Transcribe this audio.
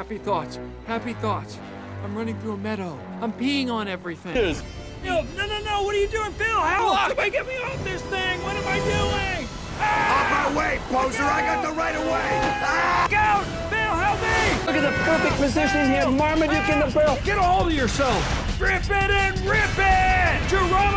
Happy thoughts. Happy thoughts. I'm running through a meadow. I'm peeing on everything. No, what are you doing, Phil? How? Somebody get me off this thing! What am I doing? Off my way, poser! I got the right of way! Scout! Phil, help me! Look at the perfect position here, Marmaduke in the barrel. Get a hold of yourself! Strip it and rip it! Jerome!